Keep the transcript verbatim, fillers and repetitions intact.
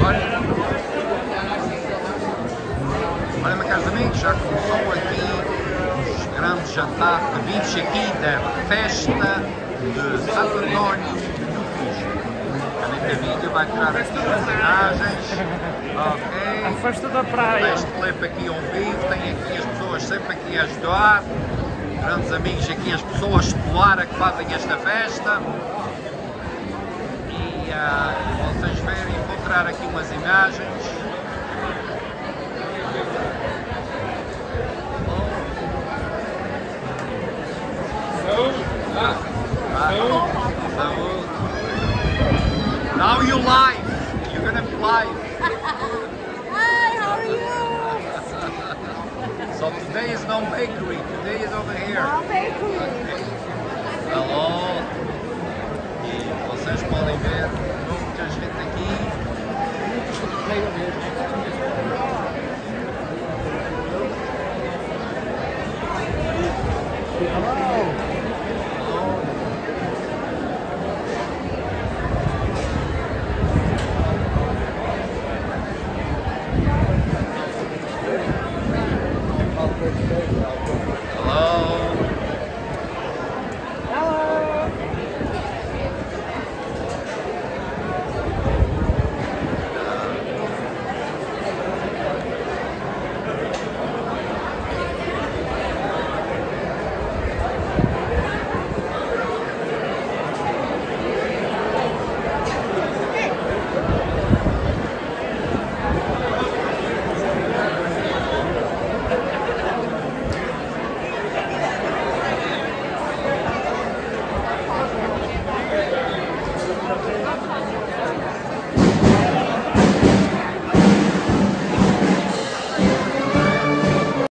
Olha, olha, meus caros amigos, já começou aqui os grandes jantares de bifes aqui da festa de Santo António do Fuji. A Anitta Vídeo vai tirar aqui as imagens. Ok. A festa da praia. Este clipe aqui ao vivo, tem aqui as pessoas sempre aqui a ajudar. Grandes amigos aqui, as pessoas escolares que fazem esta festa. E uh, vocês verem, encontrar aqui umas imagens. Ah, saúde. Now you live. You're gonna be live. Hi, how are you? So today is no bakery. Today is over here. No bakery. Hello. E vocês podem ver muita gente aqui. Oh.